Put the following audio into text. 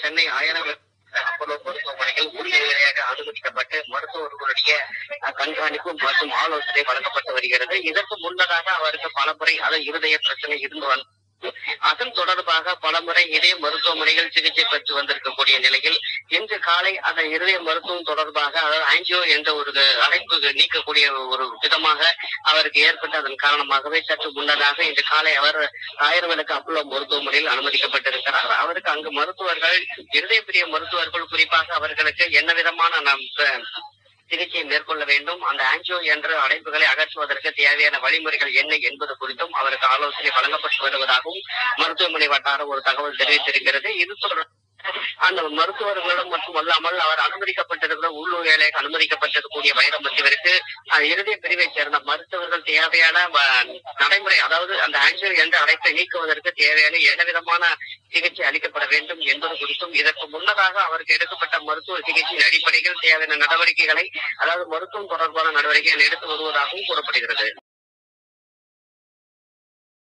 சென்னை ஆயிரம் அப்போலோ மருத்துவமனையில் உள்நிலையாக அனுமதிக்கப்பட்டு மருத்துவர்களுடைய கண்காணிப்பு மற்றும் ஆலோசனை வழங்கப்பட்டு வருகிறது. இதற்கு முன்னதாக அவருக்கு பலமுறை இருதய பிரச்சனை இருந்து வந்தது. அதன் தொடர்பாக பலமுறை இதய மருத்துவமனைகள் சிகிச்சை பெற்று வந்திருக்கக்கூடிய நிலையில் இன்று காலை அந்த இருதய மருத்துவம் தொடர்பாக அதாவது ஆன்ஜியோ என்ற ஒரு அழைப்பு நீக்கக்கூடிய ஒரு விதமாக அவருக்கு ஏற்பட்டு அதன் காரணமாகவே சற்று முன்னதாக இன்று காலை அவர் ஆயிரவிளக்கு அப்போலோ மருத்துவமனையில் அனுமதிக்கப்பட்டிருக்கிறார். அவருக்கு அங்கு மருத்துவர்கள் இருதய பிரிய மருத்துவர்கள் குறிப்பாக அவர்களுக்கு என்ன விதமான சிகிச்சையை மேற்கொள்ள வேண்டும், அந்த ஆன்ஜியோ என்ற அடைப்புகளை அகற்றுவதற்கு தேவையான வழிமுறைகள் என்ன என்பது குறித்தும் அவருக்கு ஆலோசனை வழங்கப்பட்டு வருவதாகவும் மருத்துவமனை வட்டாரம் ஒரு தகவல் தெரிவித்திருக்கிறது. இது தொடர்பாக அந்த மருத்துவர்களிடம் மட்டும் அல்லாமல் அவர் அனுமதிக்கப்பட்டிருக்கிற உள்ளூர் வேலைக்கு அனுமதிக்கப்பட்டிருக்கக்கூடிய வைரமுத்துவிற்கு இருதய பிரிவை சேர்ந்த மருத்துவர்கள் தேவையான நடைமுறை அதாவது அந்த ஆன்ஜியோ என்ற அடைப்பை நீக்குவதற்கு தேவையான என்ன விதமான சிகிச்சை அளிக்கப்பட வேண்டும் என்பது குறித்தும் இதற்கு முன்னதாக அவருக்கு எடுக்கப்பட்ட மருத்துவ சிகிச்சையின் அடிப்படையில் தேவையான நடவடிக்கைகளை அதாவது மருத்துவம் தொடர்பான நடவடிக்கைகள் எடுத்து வருவதாகவும் கூறப்படுகிறது.